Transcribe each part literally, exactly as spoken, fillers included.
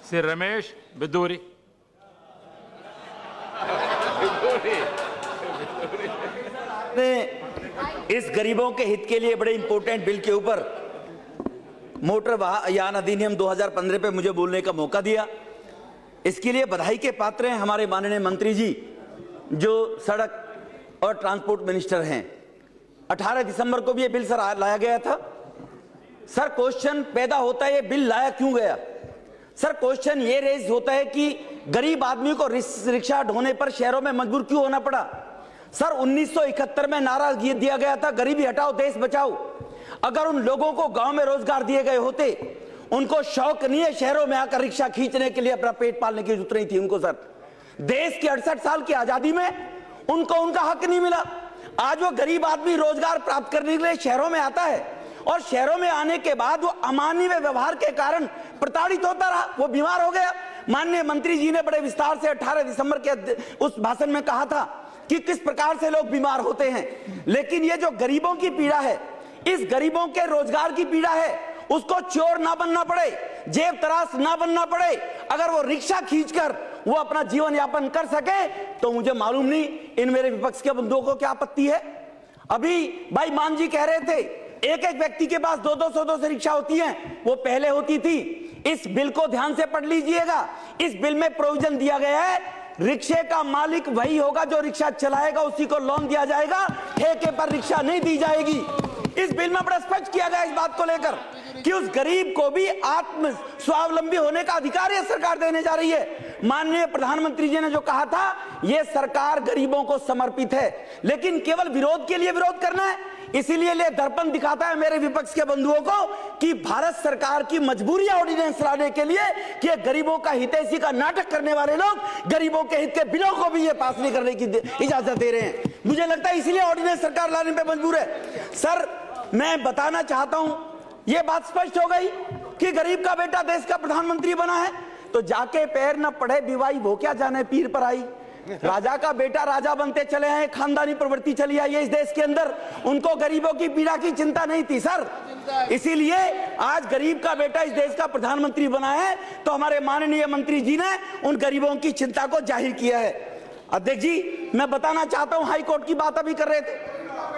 श्री रमेश बिदूरी। इस गरीबों के हित के लिए बड़े इंपॉर्टेंट बिल के ऊपर मोटर यान अधिनियम दो हज़ार पंद्रह पे मुझे बोलने का मौका दिया। इसके लिए बधाई के पात्र हैं हमारे माननीय मंत्री जी जो सड़क और ट्रांसपोर्ट मिनिस्टर हैं। अठारह दिसंबर को भी ये बिल सर लाया गया था। सर क्वेश्चन पैदा होता है ये बिल लाया क्यों गया। सर क्वेश्चन ये रेज होता है कि गरीब आदमी को रिक्शा ढोने पर शहरों में मजबूर क्यों होना पड़ा। सर उन्नीस सौ इकहत्तर में नारा ये दिया गया था गरीबी हटाओ देश बचाओ। अगर उन लोगों को गांव में रोजगार दिए गए होते, उनको शौक नहीं है शहरों में आकर रिक्शा खींचने के लिए अपना पेट पालने की जरूरत नहीं थी उनको। सर देश की अड़सठ साल की आजादी में उनको उनका हक नहीं मिला। आज वो गरीब आदमी रोजगार प्राप्त करने के लिए शहरों में आता है और शहरों में आने के बाद वो अमानवीय व्यवहार के कारण प्रताड़ित होता रहा, वो बीमार हो गया। माननीय मंत्री जी ने बड़े विस्तार से अठारह दिसंबर के उस भाषण में कहा था कि किस प्रकार से लोग बीमार होते हैं। लेकिन ये जो गरीबों की पीड़ा है, इस गरीबों के रोजगार की पीड़ा है, उसको चोर ना बनना पड़े, जेब तराश ना बनना पड़े। अगर वो रिक्शा खींचकर वो अपना जीवन यापन कर सके तो मुझे मालूम नहीं इन मेरे विपक्ष के बंधुओं को क्या आपत्ति है। अभी भाई मान जी कह रहे थे एक एक व्यक्ति के पास दो दो सौ दो सौ रिक्शा होती हैं, वो पहले होती थी। इस बिल को ध्यान से पढ़ लीजिएगा। इस बिल में प्रोविजन दिया गया है रिक्शे का मालिक वही होगा जो रिक्शा चलाएगा, उसी को लोन दिया जाएगा, ठेके पर रिक्शा नहीं दी जाएगी। इस बिल में बड़ा स्पष्ट किया गया इस बात को लेकर कि उस गरीब को भी आत्म स्वावलंबी होने का अधिकार ये सरकार देने जा रही है। माननीय प्रधानमंत्री जी ने जो कहा था ये सरकार गरीबों को समर्पित है, लेकिन केवल विरोध के लिए विरोध करना है। इसीलिए ये दर्पण दिखाता है मेरे विपक्ष के बंधुओं को कि भारत सरकार की मजबूरी है ऑर्डिनेंस लाने के लिए कि गरीबों का हितैषी का नाटक करने वाले लोग गरीबों के हित के बिलों को भी ये पास नहीं करने की इजाजत दे रहे हैं। मुझे लगता है इसीलिए ऑर्डिनेंस सरकार लाने पे मजबूर है। सर मैं बताना चाहता हूं ये बात स्पष्ट हो गई कि गरीब का बेटा देश का प्रधानमंत्री बना है तो जाके पैर न पढ़े बिवाई वो क्या जाने पीर पर आई। राजा का बेटा राजा बनते चले हैं, खानदानी प्रवृत्ति चली आई है इस देश के अंदर, उनको गरीबों की पीड़ा की चिंता नहीं थी सर। इसीलिए आज गरीब का बेटा इस देश का प्रधानमंत्री बना है तो हमारे माननीय मंत्री जी ने उन गरीबों की चिंता को जाहिर किया है। अध्यक्ष जी मैं बताना चाहता हूं हाई कोर्ट की बात अभी कर रहे थे,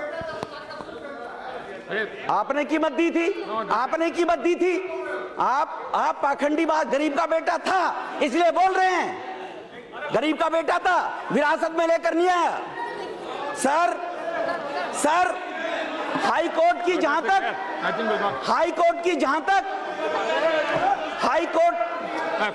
आपने कीमत दी थी, आपने कीमत दी थी। आप आप पाखंडी बात, गरीब का बेटा था इसलिए बोल रहे हैं, गरीब का बेटा था विरासत में लेकर नहीं आया। सर सर हाई कोर्ट की जहां तक हाई कोर्ट की जहां तक हाई कोर्ट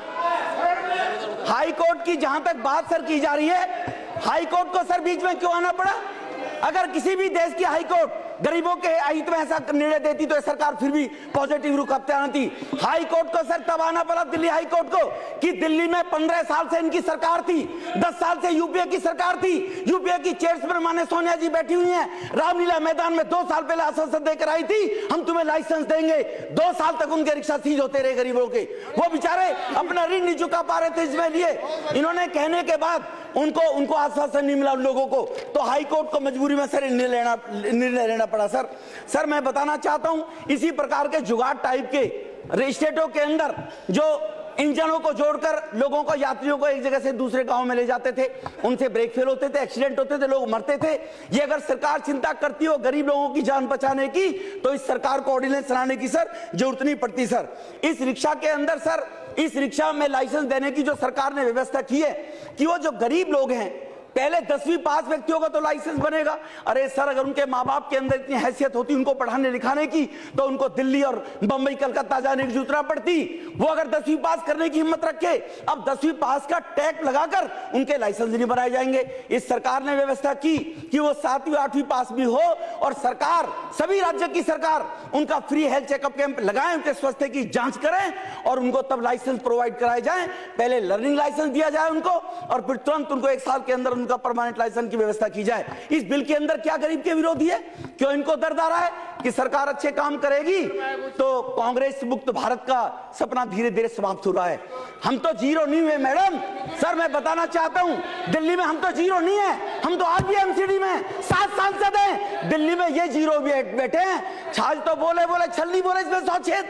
हाई कोर्ट की जहां तक बात सर की जा रही है, हाई कोर्ट को सर बीच में क्यों आना पड़ा। अगर किसी भी देश की हाई कोर्ट गरीबों के हित में ऐसा निर्णय देती तो सरकार फिर भी पॉजिटिव रुख अपनाती थी। हाई कोर्ट को सर तब आना पड़ा दिल्ली हाई कोर्ट को कि दिल्ली में पंद्रह साल से इनकी सरकार थी, दस साल से यूपीए की सरकार थी, यूपीए की चेयरमैन माने सोनिया जी बैठी हुई हैं, रामलीला मैदान में दो साल पहले आश्वासन देकर आई थी हम तुम्हें लाइसेंस देंगे। दो साल तक उनके रिक्शा सीज होते रहे गरीबों के, वो बेचारे अपना ऋण नहीं चुका पा रहे थे इसमें लिए। इन्होंने कहने के बाद उनको उनको आश्वासन नहीं मिला उन लोगों को, तो हाई कोर्ट को मजबूरी में सर निर्णय लेना निर्णय लेना पड़ा। सर सर मैं बताना चाहता हूं इसी प्रकार के जुगाड़ टाइप के स्टेटों के अंदर जो इंजनों को जोड़कर लोगों को यात्रियों को एक जगह से दूसरे गांव में ले जाते थे, उनसे ब्रेक फेल होते थे, एक्सीडेंट होते थे, लोग मरते थे। ये अगर सरकार चिंता करती हो गरीब लोगों की जान बचाने की तो इस सरकार को ऑर्डिनेंस लाने की सर जरूरत नहीं पड़ती। सर इस रिक्शा के अंदर सर इस रिक्शा में लाइसेंस देने की जो सरकार ने व्यवस्था की है कि वो जो गरीब लोग हैं पहले दसवीं पास व्यक्तियों का तो लाइसेंस बनेगा। अरे सर अगर उनके माँ बाप के अंदर इतनी हैसियत होती उनको पढ़ाने लिखाने की तो उनको दिल्ली और बंबई कलकत्ता जाने की जरूरत ना पड़ती। वो अगर दसवीं पास करने की हिम्मत रखे, अब दसवीं पास का टैग लगाकर उनके लाइसेंस नहीं बनाए जाएंगे। इस सरकार ने व्यवस्था की कि वो सातवीं आठवीं पास भी हो और सरकार सभी राज्य की सरकार उनका फ्री हेल्थ चेकअप कैंप लगाए, उनके स्वास्थ्य की जांच करें और उनको तब लाइसेंस प्रोवाइड कराए जाए। पहले लर्निंग लाइसेंस दिया जाए उनको और फिर तुरंत उनको एक साल के अंदर उनका परमानेंट लाइसेंस की व्यवस्था की जाए। इस बिल के अंदर क्या गरीब के विरोधी है? क्यों इनको दर्द आ रहा है कि सरकार अच्छे काम करेगी तो कांग्रेस मुक्त भारत का सपना धीरे धीरे समाप्त हो रहा है। हम तो जीरो नहीं हुए मैडम। सर मैं बताना चाहता हूं दिल्ली में हम तो जीरो नहीं है, हम तो आज भी एमसीडी में सात सांसद हैं, दिल्ली में ये जीरो भी बैठे हैं। छाछ तो बोले बोले छल नहीं बोले, इसमें सौ छेद।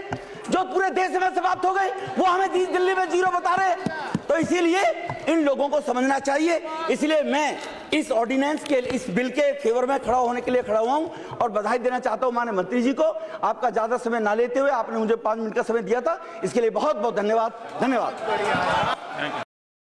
जो पूरे देश में समाप्त हो गए, वो हमें दिल्ली में जीरो बता रहे। तो इसीलिए इन लोगों को समझना चाहिए। इसलिए मैं इस ऑर्डिनेंस के, इस बिल के फेवर में खड़ा होने के लिए खड़ा हुआ हूं और बधाई देना चाहता हूं माननीय मंत्री जी को। आपका ज्यादा समय ना लेते हुए आपने मुझे पांच मिनट का समय दिया था, इसके लिए बहुत बहुत धन्यवाद। धन्यवाद।